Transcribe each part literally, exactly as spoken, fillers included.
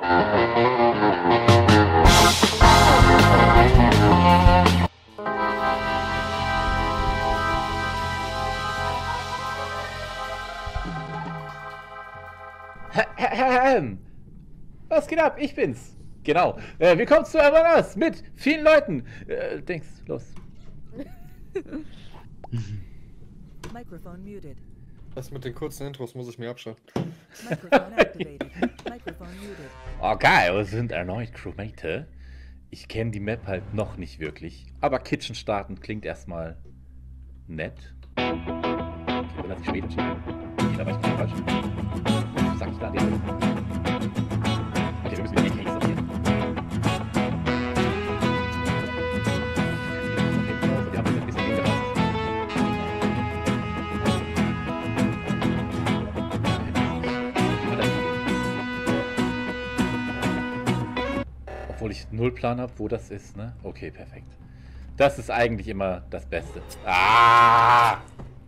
Was geht ab? Ich bin's. Genau. Äh, willkommen zu Among Us mit vielen Leuten. Äh, Dings, los. Microphone muted. Das mit den kurzen Intros muss ich mir abschalten. Microphone activated. Microphone muted. Okay, wir sind erneut Crewmate. Ich kenne die Map halt noch nicht wirklich. Aber Kitchen starten klingt erstmal nett. Okay, relativ spät entschieden. Okay, da war ich ganz falsch. Was sag ich da? Okay, wir müssen wieder die Case sortieren. Wir haben jetzt ein bisschen hinterlassen. Obwohl ich null Plan habe, wo das ist, ne? Okay, perfekt. Das ist eigentlich immer das Beste. Ah!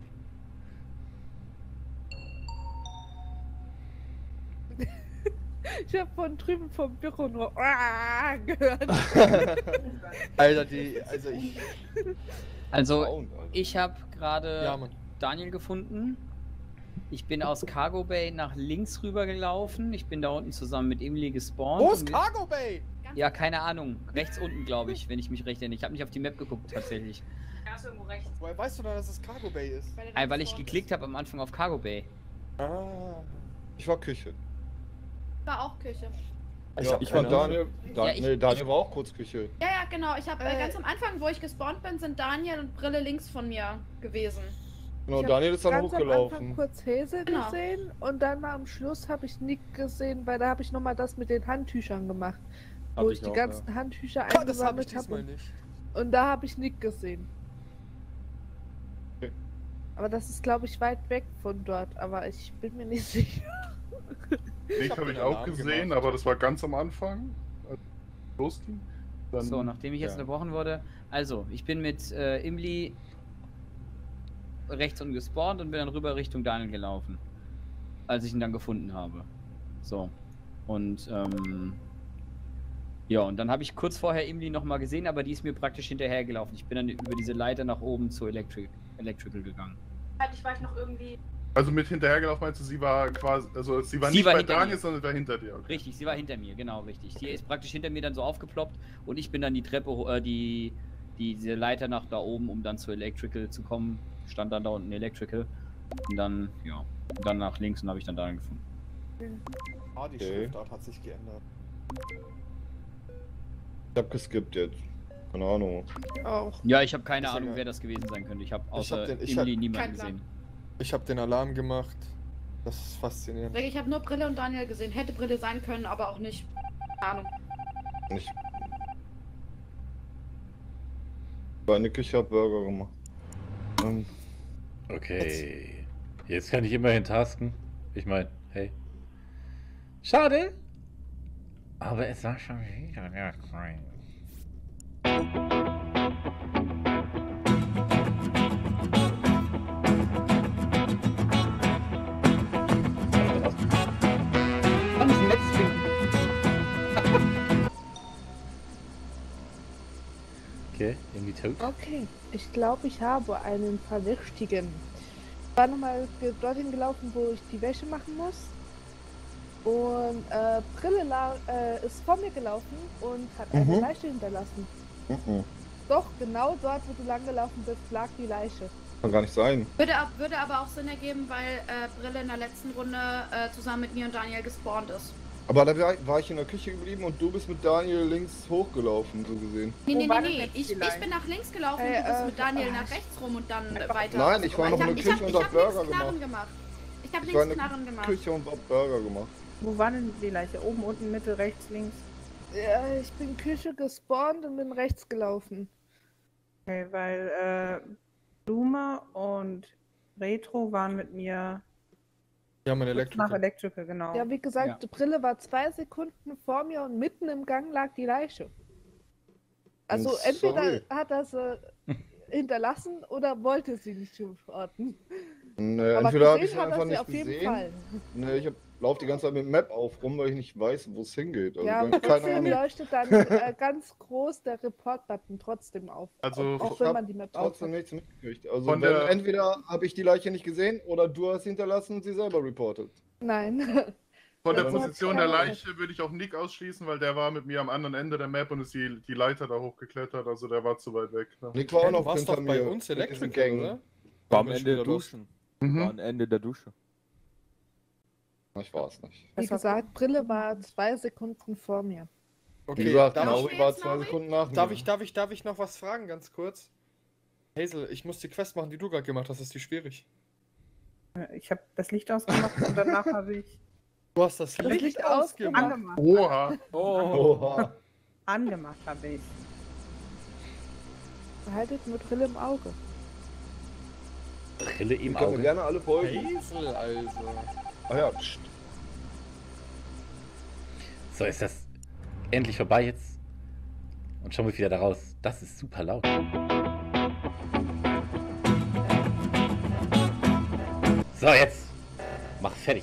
Ich habe von drüben vom Büro nur ah gehört. Alter, die, also ich... Also, ich habe gerade Ja, Mann. Daniel gefunden. Ich bin aus Cargo Bay nach links rüber gelaufen. Ich bin da unten zusammen mit Emily gespawnt. Wo ist und- Cargo Bay? Ja, keine Ahnung. Rechts unten, glaube ich, wenn ich mich recht erinnere. Ich habe nicht auf die Map geguckt, tatsächlich. Ja, ist irgendwo rechts. Woher weißt du da, dass es Cargo Bay ist? Weil, Äh, weil ich geklickt habe am Anfang auf Cargo Bay. Ah. Ich war Küche. War auch Küche. Ich, Ja, hab ich keine fand Daniel, Dan Ja, ich- nee, Daniel ich- war auch kurz Küche. Ja, ja, genau. Ich habe äh, Äh. ganz am Anfang, wo ich gespawnt bin, sind Daniel und Brille links von mir gewesen. Genau, Ich hab Daniel ist dann ganz am Anfang hochgelaufen. kurz Hazel Genau. gesehen und dann mal am Schluss habe ich Nick gesehen, weil da habe ich nochmal das mit den Handtüchern gemacht. Hab Wo ich ich die auch, ganzen Handtücher Ah, das habe ich eingesammelt habe. diesmal Und, nicht. und da habe ich Nick gesehen. Okay. Aber das ist, glaube ich, weit weg von dort, aber ich bin mir nicht sicher. Nick hab habe den ich auch Alarm gesehen, gemacht. aber das war ganz am Anfang, als es losging. Dann, So, nachdem ich jetzt ja. unterbrochen wurde. Also, ich bin mit äh, Emily rechts unten gespawnt und bin dann rüber Richtung Daniel gelaufen. Als ich ihn dann gefunden habe. So. Und, ähm... ja, und dann habe ich kurz vorher Emily nochmal gesehen, aber die ist mir praktisch hinterhergelaufen. Ich bin dann über diese Leiter nach oben zu Electric, Electrical gegangen. Halt, ich war ich noch irgendwie. Also mit hinterhergelaufen meinst du, sie war quasi, also sie war Sie nicht war bei hinter Daniel, mir. sondern war hinter dir. Okay. Richtig, sie war hinter mir, genau, richtig. Die ist praktisch hinter mir dann so aufgeploppt und ich bin dann die Treppe, ho- äh, die, die, diese Leiter nach da oben, um dann zu Electrical zu kommen. Stand dann da unten Electrical. Und dann, ja, und dann nach links und habe ich dann Daniel gefunden. Ah, die Okay. Schriftart hat sich geändert. Ich hab geskippt jetzt. Keine Ahnung. Auch. Ja, ich habe keine Ist Ahnung, egal. wer das gewesen sein könnte. Ich habe Ich außer hab den- ich Emily hab- niemanden Kein Plan. gesehen. Ich habe den Alarm gemacht. Das ist faszinierend. Ich habe nur Brille und Daniel gesehen. Hätte Brille sein können, aber auch nicht. Keine Ahnung. Ich war in der Küche, hab Burger gemacht. Ähm, Okay. Jetzt kann ich immerhin tasken. Ich meine, hey. Schade. Aber es war schon wieder der Crime. Kann ich ein Netz finden? Okay, irgendwie tot. Okay, ich glaube, ich habe einen Verdächtigen. Ich war nochmal ge- dorthin gelaufen, wo ich die Wäsche machen muss. Und äh, Brille la- äh, ist vor mir gelaufen und hat eine Mhm. Leiche hinterlassen. mhm. Doch, genau dort, wo du lang gelaufen bist, lag die Leiche. Kann gar nicht sein. Würde, ab- würde aber auch Sinn ergeben, weil äh, Brille in der letzten Runde äh, zusammen mit mir und Daniel gespawnt ist. Aber da war war ich in der Küche geblieben und du bist mit Daniel links hochgelaufen, so gesehen. Nee, Wo nee, war nee, denn nee. jetzt Ich, die ich Line? bin nach links gelaufen, Äh, du bist äh, mit Daniel äh, nach rechts rum und dann weiter. Nein, ich war noch ich in hab, der ich hab, Küche und ich hab hab Burger links Knarren gemacht. gemacht. Ich hab Ich war in links der Knarren gemacht. Küche und hab Burger gemacht. Wo war denn die Leiche? Oben, unten, Mitte, rechts, links? Ja, ich bin Küche gespawnt und bin rechts gelaufen. Okay, weil äh, Blume und Retro waren mit mir Ja, mein kurz nach Elektriker. Electrical, genau. Ja, wie gesagt, die Brille war zwei Sekunden vor mir und mitten im Gang lag die Leiche. Also Sorry. entweder hat er sie hinterlassen oder wollte sie nicht reporten. Ne, Aber entweder habe ich gesehen ihn hat einfach er sie nicht auf jeden gesehen. Fall. Ne, ich hab, laufe die ganze Zeit mit dem Map auf rum, weil ich nicht weiß, wo es hingeht. Also Ja, keine aber trotzdem Ahnung. leuchtet dann äh, ganz groß der Report-Button trotzdem auf. Also, auch Ich wenn hab man die Map trotzdem aufhat. nichts mitgekriegt. Also Von wenn, der- entweder habe ich die Leiche nicht gesehen oder du hast sie hinterlassen und sie selber reportet. Nein. Von der Das hat Position er der auch Leiche würde ich auch Nick ausschließen, weil der war mit mir am anderen Ende der Map und ist die, die Leiter da hochgeklettert, also der war zu weit weg. Ne? Nick war auch Du noch warst hinter doch bei mir uns mit diesen Electrical, Gängen. oder? War am Bin Ende schon der wieder los. Duschen. Mhm. War am Ende der Dusche. Ich war es nicht. Wie gesagt, Brille war zwei Sekunden vor mir. Wie Okay, gesagt, darf, Nauri ich, war jetzt, zwei Nauri? Sekunden nach mir. darf, ich, darf, ich, darf ich noch was fragen, ganz kurz? Hazel, ich muss die Quest machen, die du gerade gemacht hast. Ist die schwierig? Äh, Ich habe das Licht ausgemacht und danach habe ich Du hast das, Das Licht, Licht ausgemacht. angemacht. Oha! Oh. Oha. Angemacht habe ich. Behaltet nur Brille im Auge. Brille im Ihr könnt mir Auge. gerne alle folgen. Hazel, also. Ah ja, pst. So, ist das endlich vorbei jetzt? Und schauen wir wieder da raus. Das ist super laut. So, jetzt. Mach fertig.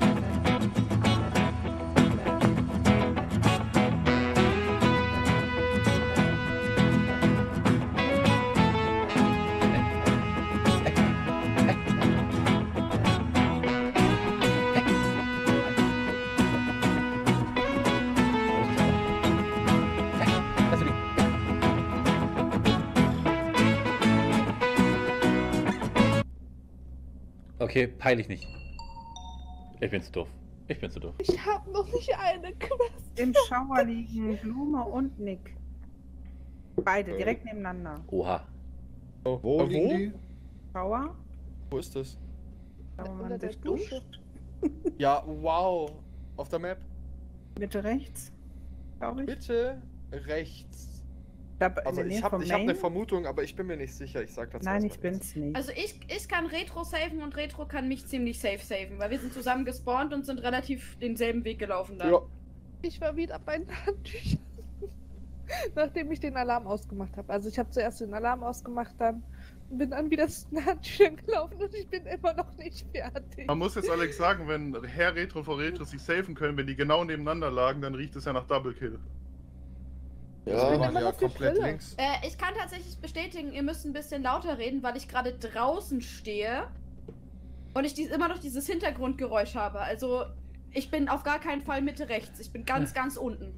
Okay, peil ich nicht. Ich bin zu doof. Ich bin zu doof. Ich habe noch nicht eine Quest. Im Schauer liegen Blume und Nick. Beide direkt nebeneinander. Oha. Oh, Wo äh, liegen die? Schauer, Wo ist das? da wo Unter man der sich Dusche. duscht. Ja, wow. Auf der Map. Mitte rechts, glaube ich. Bitte rechts. Da, in Also der Nähe ich habe vom ich hab eine Main. Vermutung, aber ich bin mir nicht sicher. Ich sag dazu Nein, erstmal ich bin's nicht. Also ich, ich kann Retro safen und Retro kann mich ziemlich safe safen, weil wir sind zusammen gespawnt und sind relativ denselben Weg gelaufen dann. Ja. Ich war wieder bei den Handtüchern. Nachdem ich den Alarm ausgemacht habe. Also ich habe zuerst den Alarm ausgemacht, dann und bin dann wieder zu den Handtüchern gelaufen und ich bin immer noch nicht fertig. Man muss jetzt Alex sagen, wenn Herr Retro vor Retro sich safen können, wenn die genau nebeneinander lagen, dann riecht es ja nach Double Kill. Wir Ja, bin waren immer ja noch die komplett Brille. links. Äh, ich kann tatsächlich bestätigen, ihr müsst ein bisschen lauter reden, weil ich gerade draußen stehe und ich dies, immer noch dieses Hintergrundgeräusch habe. Also ich bin auf gar keinen Fall Mitte rechts. Ich bin ganz, ganz unten.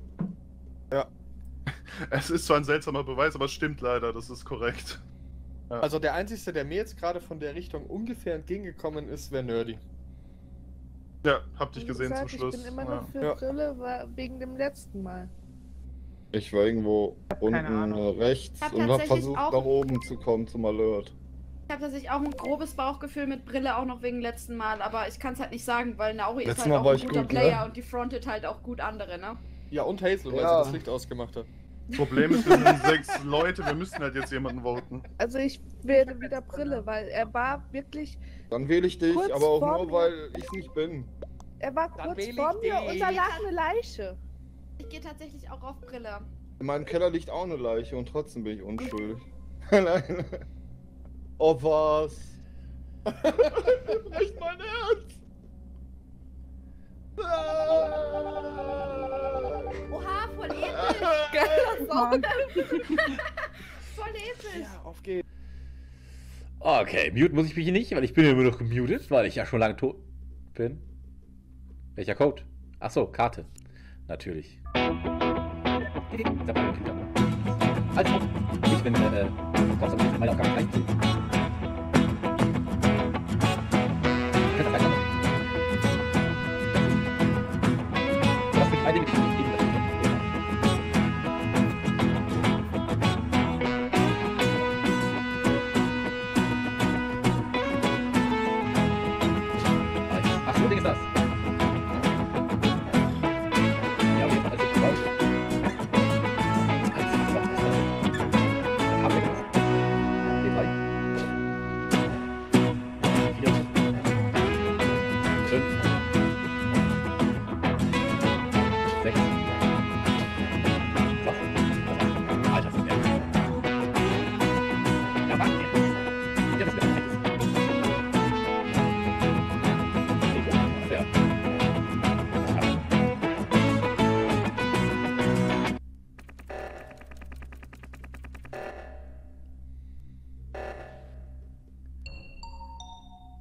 Es ist zwar ein seltsamer Beweis, aber es stimmt leider, das ist korrekt. Also der Einzige, der mir jetzt gerade von der Richtung ungefähr entgegengekommen ist, wäre Nerdy. Ja, hab dich Wie gesehen zum gesagt, Schluss. Ich bin immer Ja. noch für Ja. Brille, war wegen dem letzten Mal. Ich war irgendwo keine unten Ahnung. äh, rechts Hab und habe tatsächlich versucht, auch- nach oben zu kommen zum Alert. Ich habe tatsächlich auch ein grobes Bauchgefühl mit Brille, auch noch wegen letzten Mal, aber ich kann es halt nicht sagen, weil Nauri ist Letztes halt Mal auch war ein ich guter gut, Player ne? und die frontet halt auch gut andere, ne? Ja, und Hazel, weil Ja. sie das Licht ausgemacht hat. Problem ist, wir sind sechs Leute, wir müssen halt jetzt jemanden voten. Also ich wähle wieder Brille, weil er war wirklich, Dann wähle ich dich, Kurz aber auch vor nur, mir. weil ich nicht bin. er war Dann kurz wähle vor ich mir dich. und da lag eine Leiche. Ich gehe tatsächlich auch auf Brille. In meinem Keller liegt auch eine Leiche und trotzdem bin ich unschuldig. Nein. Oh was? Bricht mein Herz! Oha, voll episch! Geiler Sound. Voll episch! Ja, auf geht's. Okay, mute muss ich mich nicht, weil ich bin ja immer noch gemutet, weil ich ja schon lange tot bin. Welcher Code? Achso, Karte. Natürlich. Also, ich bin, äh, brauchst du meine Aufgabe gleich tun. Ich kann das gleich machen. Lass mich eine Minute geben, dass ich Ach so, Ding ist das. Ja, auf jeden Fall, also ich brauche. Eins, zwei, drei. Haben wir das? Nee, drei. Vier. Fünf. Sechs.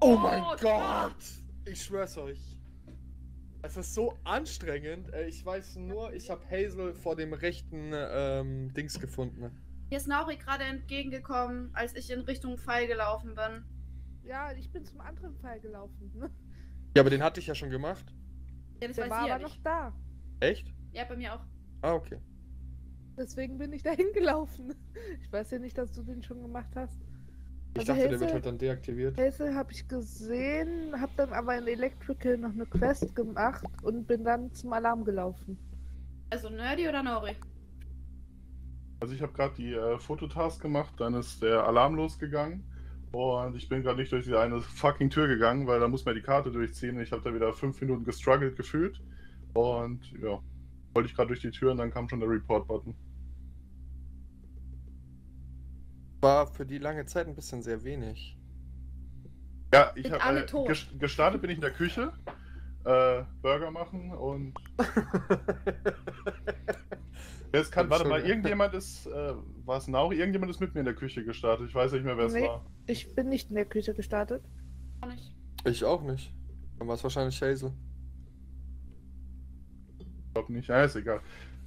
Oh mein Gott! Ich schwör's euch. Es ist so anstrengend. Äh, Ich weiß nur, ich habe Hazel vor dem rechten ähm, Dings gefunden. Mir ist Nauri gerade entgegengekommen, als ich in Richtung Pfeil gelaufen bin. Ja, ich bin zum anderen Pfeil gelaufen. Ne? Ja, aber den hatte ich ja schon gemacht. Ja, das Der weiß war sie ja aber noch nicht. da. Echt? Ja, bei mir auch. Ah, okay. Deswegen bin ich dahin gelaufen. Ich weiß ja nicht, dass du den schon gemacht hast. Ich Also dachte, der Hazel- wird halt dann deaktiviert. Hazel habe ich gesehen, habe dann aber in Electrical noch eine Quest gemacht und bin dann zum Alarm gelaufen. Also Nerdy oder Nauri? Also ich habe gerade die äh, Fototask gemacht, dann ist der Alarm losgegangen und ich bin gerade nicht durch diese eine fucking Tür gegangen, weil da muss man die Karte durchziehen. Ich habe da wieder fünf Minuten gestruggelt gefühlt und ja, wollte ich gerade durch die Tür und dann kam schon der Report-Button. War für die lange Zeit ein bisschen sehr wenig. Ja, ich Sind alle habe äh, tot. ges gestartet bin ich in der Küche, äh, Burger machen und es kann, warte mal, irgendjemand ist, äh, war es Nauri? Irgendjemand ist mit mir in der Küche gestartet. Ich weiß nicht mehr, wer es Nee. war. Ich bin nicht in der Küche gestartet. Auch nicht. Ich auch nicht. Dann war es wahrscheinlich Hazel. Ich glaube nicht. Ja, ist egal.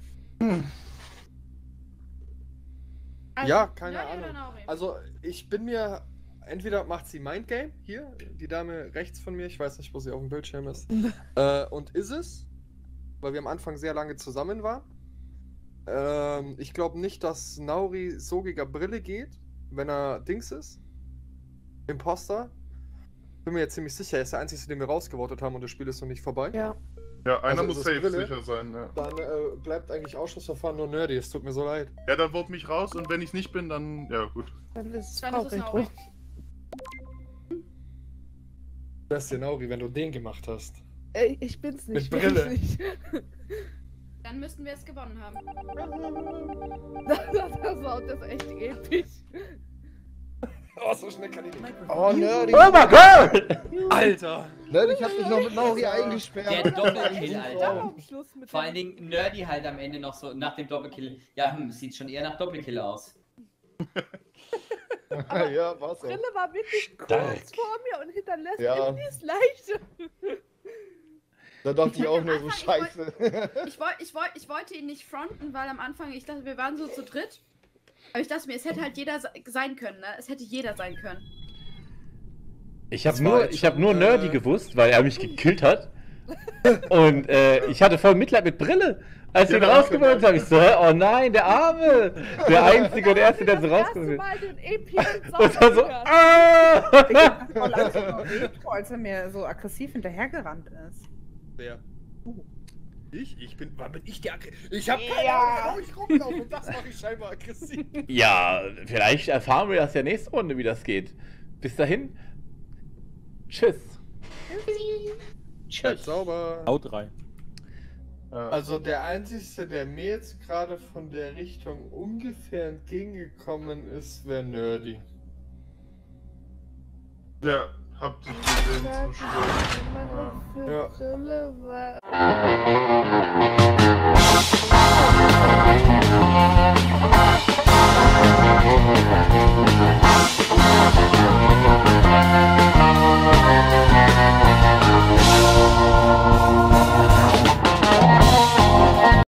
Also, Ja, keine Nerdy Ahnung. oder Nauri? Also, ich bin mir. Entweder macht sie Mindgame, hier, die Dame rechts von mir, ich weiß nicht, wo sie auf dem Bildschirm ist. äh, und ist es, weil wir am Anfang sehr lange zusammen waren. Ähm, ich glaube nicht, dass Nauri so gegen Brille geht, wenn er Dings ist. Imposter. Bin mir jetzt ziemlich sicher, er ist der Einzige, den wir rausgevotet haben und das Spiel ist noch nicht vorbei. Ja. Ja, einer Also muss ist es safe Brille? sicher sein. Ja. Dann äh, bleibt eigentlich Ausschussverfahren nur Nerdy, es tut mir so leid. Ja, dann vote mich raus und wenn ich es nicht bin, dann. Ja, gut. Dann ist es Dann Frau ist es Retro. Nauri. Das ist der Nauri, wenn du den gemacht hast. Ey, ich bin's nicht. Mit Brille. bin ich nicht. Dann müssten wir es gewonnen haben. das, das, das war das ist echt episch. Oh, so schnell kann ich nicht. Microphone Oh, muted. Nerdy. Oh mein Gott! Alter! Nerdy, ich hab dich noch mit Nauri eingesperrt. Der Doppelkill, Dann Alter. am Schluss mit Vor dem- allen Dingen Nerdy halt am Ende noch so nach dem Doppelkill. Ja, hm, sieht schon eher nach Doppelkill aus. Ja, war's auch. Brille war wirklich Stark. kurz vor mir und hinterlässt Ja. Indies Leiche. Da dachte ich auch nur so Am Anfang, scheiße. Ich, wollt, ich, wollt, ich wollte ihn nicht fronten, weil am Anfang, ich dachte, wir waren so zu dritt. Aber ich dachte mir, es hätte halt jeder se- sein können, ne? Es hätte jeder sein können. Ich habe Das war nur, jetzt ich hab schon, nur Nerdy äh, gewusst, weil er mich gekillt hat. Und äh, ich hatte voll Mitleid mit Brille. Als ich Ja, ihn rausgeholt habe, ich so, hä? Oh nein, der Arme! Der Einzige und Erste, der so Das rausgeholt erste wird. Mal den epischen Sound Und dann so, gehört. ah! Ich hab voll Angst vor Retro, als er mir so aggressiv hinterhergerannt ist. Wer? Ich? Ich bin. Wann bin ich der aggressiv? Ich hab keine Ahnung, wo ich rumlaufe. Das mache ich scheinbar aggressiv. Ja, vielleicht erfahren wir das ja nächste Runde, wie das geht. Bis dahin, tschüss. Tschüss. Sauber. Haut rein. Äh, Also der Einzige, der mir jetzt gerade von der Richtung ungefähr entgegengekommen ist, wäre Nerdy. ja, habt ihr gesehen Ja, zum Schluss. meine Ja. Brille war.